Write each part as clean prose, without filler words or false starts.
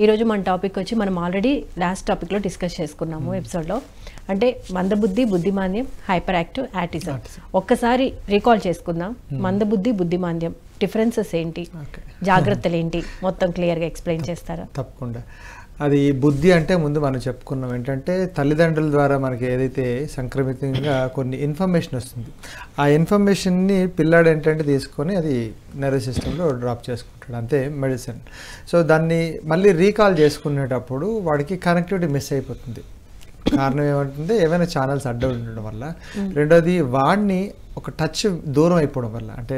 ఈరోజు మన టాపిక్ వచ్చి మనం ఆల్రెడీ లాస్ట్ టాపిక్లో డిస్కస్ చేసుకున్నాము ఎపిసోడ్లో. అంటే మందబుద్ధి, బుద్ధిమాంద్యం, హైపర్ యాక్టివ్, యాటిజం. ఒక్కసారి రీకాల్ చేసుకుందాం. మందబుద్ధి, బుద్ధిమాంద్యం డిఫరెన్సెస్ ఏంటి, జాగ్రత్తలు ఏంటి, మొత్తం క్లియర్గా ఎక్స్ప్లెయిన్ చేస్తారా? తప్పకుండా. అది బుద్ధి అంటే ముందు మనం చెప్పుకున్నాం ఏంటంటే తల్లిదండ్రుల ద్వారా మనకి ఏదైతే సంక్రమితంగా కొన్ని ఇన్ఫర్మేషన్ వస్తుంది, ఆ ఇన్ఫర్మేషన్ని పిల్లాడు ఏంటంటే తీసుకొని అది నర్వస్ సిస్టంలో డ్రాప్ చేసుకుంటాడు, అంతే మెడిసిన్. సో దాన్ని మళ్ళీ రీకాల్ చేసుకునేటప్పుడు వాడికి కనెక్టివిటీ మిస్ అయిపోతుంది. కారణం ఏమంటుంది, ఏమైనా ఛానల్స్ అడ్డం ఉండడం వల్ల. రెండోది వాడిని ఒక టచ్ దూరం అయిపోవడం వల్ల, అంటే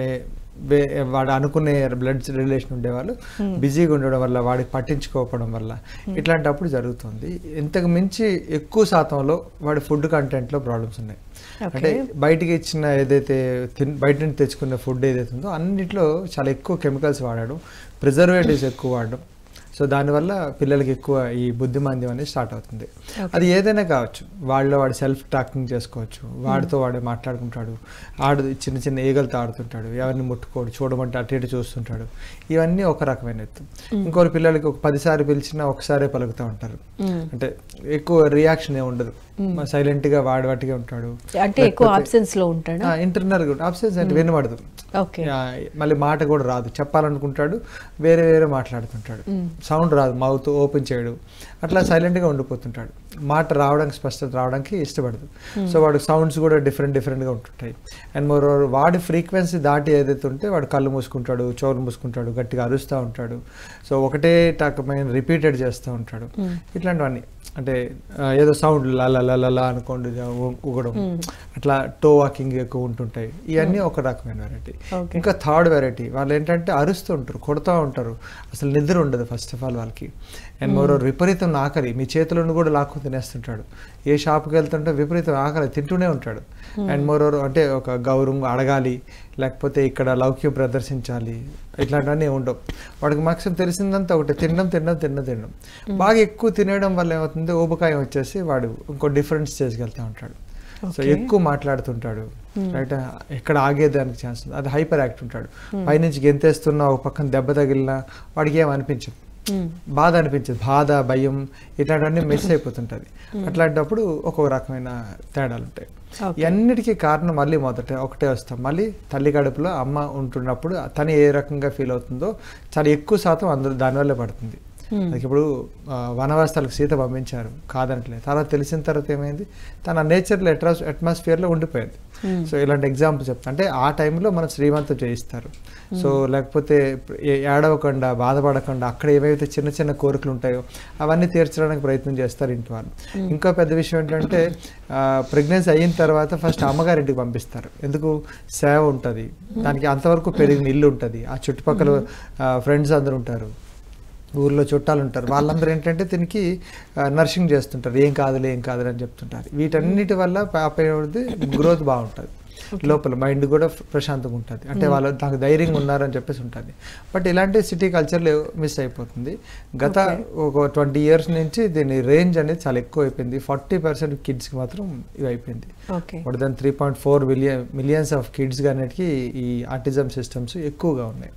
వాడు అనుకునే బ్లడ్ రిలేషన్ ఉండేవాళ్ళు బిజీగా ఉండడం వల్ల, వాడికి పట్టించుకోకపోవడం వల్ల ఇట్లాంటప్పుడు జరుగుతుంది. ఇంతకు మించి ఎక్కువ శాతంలో వాడి ఫుడ్ కంటెంట్లో ప్రాబ్లమ్స్ ఉన్నాయి. అంటే బయటికి ఇచ్చిన ఏదైతే బయట నుంచి తెచ్చుకున్న ఫుడ్ ఏదైతే ఉందో అన్నిట్లో చాలా ఎక్కువ కెమికల్స్ వాడడం, ప్రిజర్వేటివ్స్ ఎక్కువ వాడడం. సో దానివల్ల పిల్లలకి ఎక్కువ ఈ బుద్ధిమాంద్యం అనేది స్టార్ట్ అవుతుంది. అది ఏదైనా కావచ్చు, వాడు సెల్ఫ్ టాకింగ్ చేసుకోవచ్చు, వాడితో వాడే మాట్లాడుకుంటాడు, చిన్న చిన్న ఈగలతో ఆడుతుంటాడు, ఎవరిని ముట్టుకోడు, చూడమంటే అటు ఇటు చూస్తుంటాడు. ఇవన్నీ ఒక రకమైన ఎత్తు. ఇంకోరు పిల్లలకి ఒక 10 సార్లు పిలిచినా ఒకసారే పలుకుతూ ఉంటారు, అంటే ఎక్కువ రియాక్షన్ ఏమి ఉండదు, సైలెంట్ గా వాటిగా ఉంటాడు, అంటే ఎక్కువ ఆబ్సెన్స్ లో ఉంటాడు. ఇంటర్నల్ ఆబ్సెన్స్ అంటే వినబడదు, మళ్ళీ మాట కూడా రాదు, చెప్పాలనుకుంటాడు వేరే వేరే మాట్లాడుతుంటాడు, సౌండ్ రాదు, మౌత్ ఓపెన్ చేయడు, అట్లా సైలెంట్గా ఉండిపోతుంటాడు, మాట రావడానికి స్పష్టత రావడానికి ఇష్టపడదు. సో వాడు సౌండ్స్ కూడా డిఫరెంట్గా ఉంటుంటాయి. అండ్ మోర్ వాడి ఫ్రీక్వెన్సీ దాటి ఏదైతే ఉంటే వాడు కళ్ళు మూసుకుంటాడు, చెవులు మూసుకుంటాడు, గట్టిగా అరుస్తూ ఉంటాడు. సో ఒకటే టాకమైన రిపీటెడ్ చేస్తూ ఉంటాడు. ఇట్లాంటివన్నీ అంటే ఏదో సౌండ్ లలా అనుకోండి ఊగడం, అట్లా టో వాకింగ్ ఎక్కువ ఉంటుంటాయి. ఇవన్నీ ఒక రకమైన వెరైటీ. ఇంకా థర్డ్ వెరైటీ వాళ్ళు ఏంటంటే అరుస్తూ ఉంటారు, కొడుతూ ఉంటారు, అసలు నిద్ర ఉండదు ఫస్ట్ ఆఫ్ ఆల్ వాళ్ళకి. అండ్ మరో విపరీతం ఆకలి, మీ చేతులను కూడా లాక్కు తినేస్తుంటాడు, ఏ షాప్కి వెళ్తుంటే విపరీతం ఆకలి తింటూనే ఉంటాడు. అండ్ మోరోవర్ అంటే ఒక గౌరవం అడగాలి, లేకపోతే ఇక్కడ లౌక్యం ప్రదర్శించాలి, ఇట్లాంటివన్నీ ఉండవు. వాడికి మాక్సిమం తెలిసిందంతా ఒకటి, తినడం. బాగా ఎక్కువ తినడం వల్ల ఏమవుతుంది, ఊబకాయం వచ్చేసి వాడు ఇంకో డిఫరెంట్ స్టేజ్కి వెళ్తూ ఉంటాడు. సో ఎక్కువ మాట్లాడుతుంటాడు, రైట్, ఎక్కడ ఆగేదానికి ఛాన్స్ ఉంది. అది హైపర్ యాక్ట్ ఉంటాడు, పైనుంచి గెంతేస్తున్నా ఒక పక్కన దెబ్బ తగిలినా వాడికి ఏం అనిపించదు, బాధ అనిపించదు, బాధ భయం ఇట్లాంటివన్నీ మిస్ అయిపోతుంటుంది. అట్లాంటప్పుడు ఒక్కొక్క రకమైన తేడాలు ఉంటాయి. ఇవన్నిటికీ కారణం మళ్ళీ ఒకటే వస్తాం, మళ్ళీ తల్లి కడుపులో అమ్మ ఉంటున్నప్పుడు తను ఏ రకంగా ఫీల్ అవుతుందో చాలా ఎక్కువ శాతం అందరూ దానివల్లే పడుతుంది. ఇప్పుడు వనవాసాలకు సీత పంపించారు కాదనట్లేదు, తర్వాత తెలిసిన తర్వాత ఏమైంది, తన నేచర్లో అట్మాస్ఫియర్లో ఉండిపోయింది. సో ఇలాంటి ఎగ్జాంపుల్ చెప్తా, అంటే ఆ టైంలో మనం శ్రీమంతం చేయిస్తారు. సో లేకపోతే ఏడవకుండా బాధపడకుండా అక్కడ ఏవైతే చిన్న చిన్న కోరికలు ఉంటాయో అవన్నీ తీర్చడానికి ప్రయత్నం చేస్తారు ఇంటి వాళ్ళు. ఇంకో పెద్ద విషయం ఏంటంటే ప్రెగ్నెన్సీ అయిన తర్వాత ఫస్ట్ అమ్మగారింటికి పంపిస్తారు, ఎందుకు, సేవ ఉంటుంది, దానికి అంతవరకు పెరిగిన ఇల్లు ఉంటుంది, ఆ చుట్టుపక్కల ఫ్రెండ్స్ అందరూ ఉంటారు, ఊర్లో చుట్టాలు ఉంటారు, వాళ్ళందరూ ఏంటంటే దీనికి నర్సింగ్ చేస్తుంటారు, ఏం కాదులే అని చెప్తుంటారు. వీటన్నిటి వల్ల పాప గ్రోత్ బాగుంటుంది, లోపల మైండ్ కూడా ప్రశాంతంగా ఉంటుంది, అంటే వాళ్ళు నాకు ధైర్యంగా ఉన్నారని చెప్పేసి ఉంటుంది. బట్ ఇలాంటి సిటీ కల్చర్లో మిస్ అయిపోతుంది. గత ఒక 20 years నుంచి దీని రేంజ్ అనేది చాలా ఎక్కువ అయిపోయింది. 40% కిడ్స్కి మాత్రం ఇవి అయిపోయింది. More than 3.4 millions of kids అన్నిటికీ ఈ ఆటిజం సిస్టమ్స్ ఎక్కువగా ఉన్నాయి.